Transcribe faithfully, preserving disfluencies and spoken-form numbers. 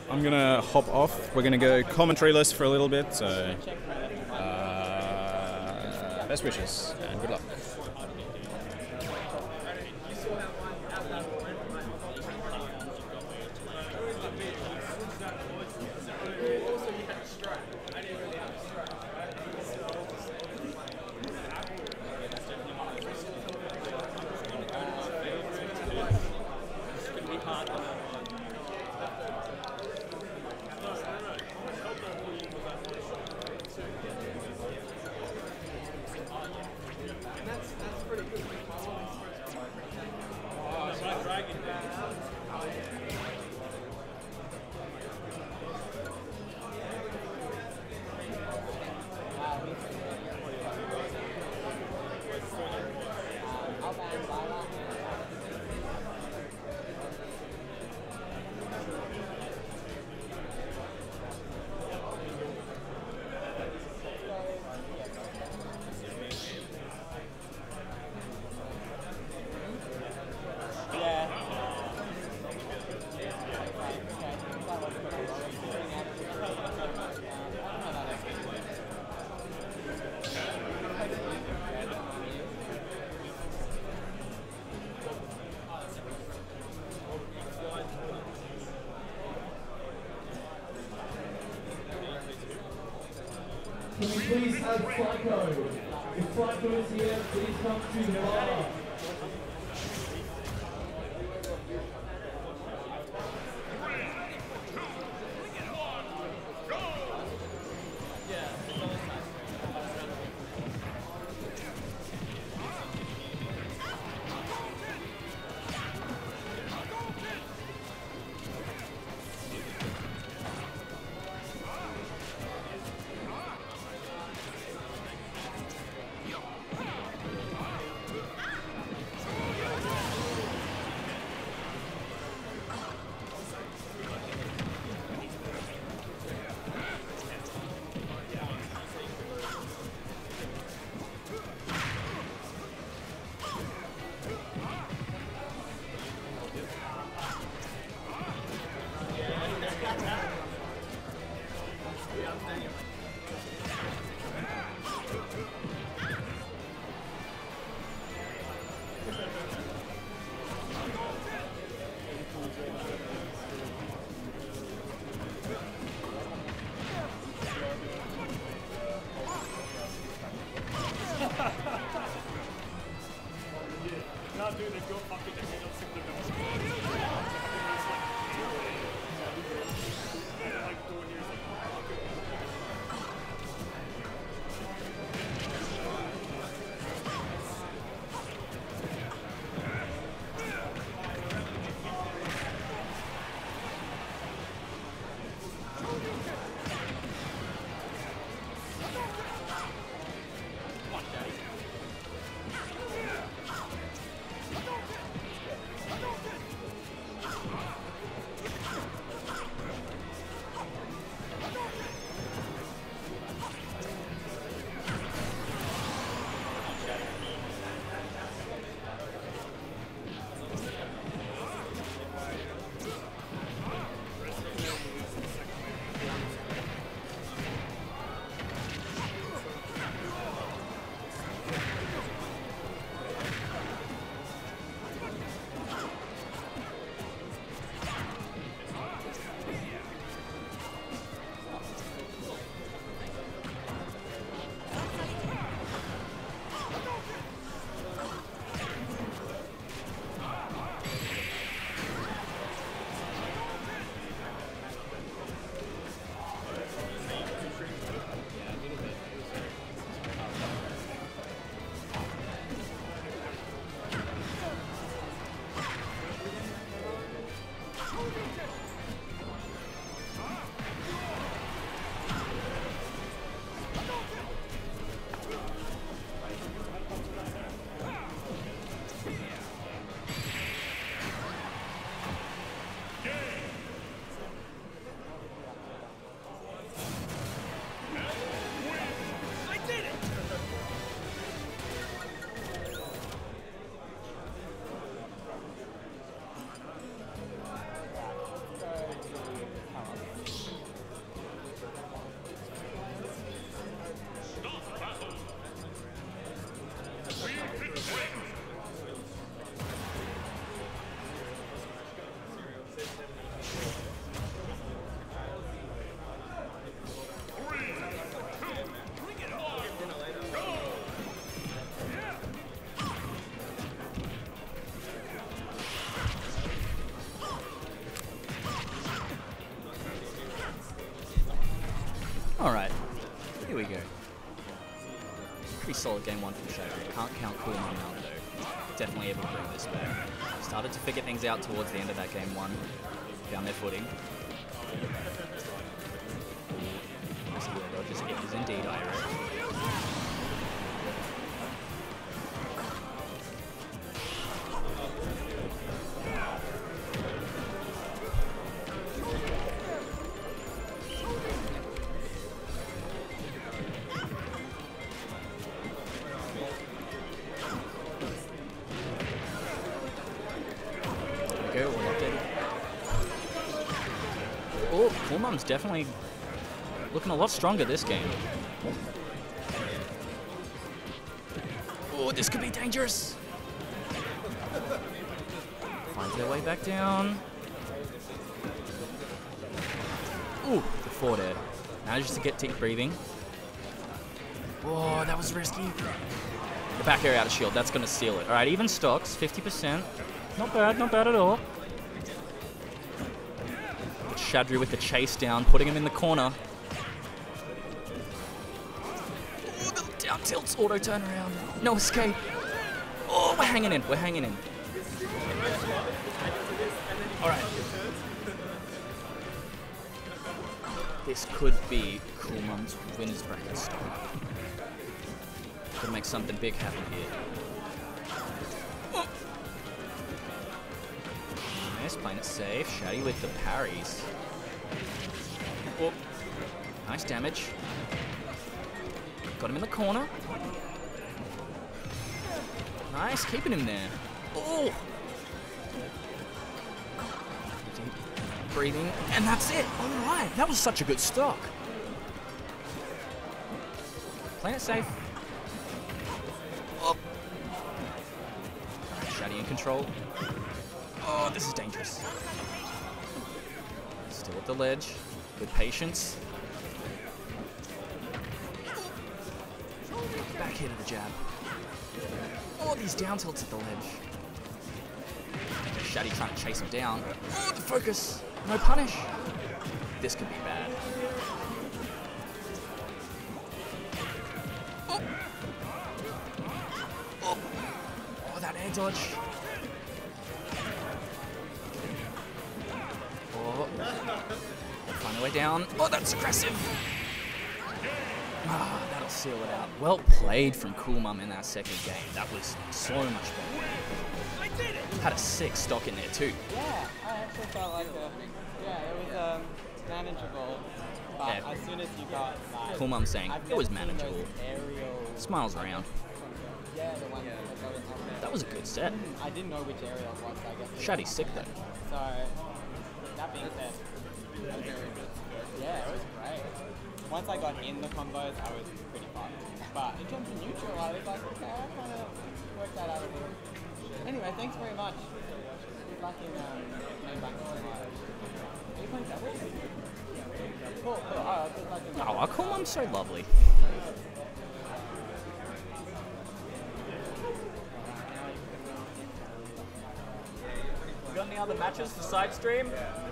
I'm gonna hop off. We're gonna go commentary list for a little bit. So, uh, best wishes and good luck. Can we please have Psycho? If Psycho is here, please come to the bar. Now, dude, they go fucking the head of the Alright, here we go. Pretty solid game one from Shadow. Can't count Cool Mum out though. Definitely able to bring this back. Started to figure things out towards the end of that game one. Found their footing. Dodges it is indeed Iroh. Oh, Cool Mum's definitely looking a lot stronger this game. Oh, this could be dangerous. Finds their way back down. Ooh, the forward air. Manages to get deep breathing. Oh, that was risky. The back air out of shield, that's going to seal it. All right, even stocks, fifty percent. Not bad, not bad at all. Shadri with the chase down, putting him in the corner. Oh, the down tilts, auto turn around. No escape. Oh, we're hanging in, we're hanging in. All right. This could be Cool Mum's winner's bracket stop. Could make something big happen here. Oh. Nice, playing it safe. Shaddy with the parries. Oh. Nice damage. Got him in the corner. Nice, keeping him there. Oh! Deep breathing, and that's it. All right, that was such a good stock. Playing it safe. Oh. Shaddy in control. Oh, this is dangerous. Still at the ledge. Good patience. Back here to the jab. Oh, these down tilts at the ledge. Shaddy trying to chase him down. Oh, the focus. No punish. This could be bad. Oh, oh. Oh, that air dodge. Oh. Find a way down. Oh, that's aggressive. Ah, that'll seal it out. Well played from Cool Mum in that second game. That was so much better. Had a sick stock in there too. Yeah, I actually felt like a, yeah, it was um, manageable. But Yeah. as soon as you got like, Cool Mum saying I've it was never seen those manageable. aerial, Smiles around. yeah, the one that was going on there. That was a good set. I didn't know which area it was, I guess. Shaddy's sick though. So, that being said, it was very good. Yeah, it was great. Once I got in the combos, I was pretty fun. But in terms of neutral, I was like, okay, I kind of worked that out a little. Anyway, thanks very much. Good luck in um, main bank tomorrow. Are you playing doubles? Cool, cool. Alright, good luck in Oh, Cool Mum's so lovely. Got any other matches for side stream?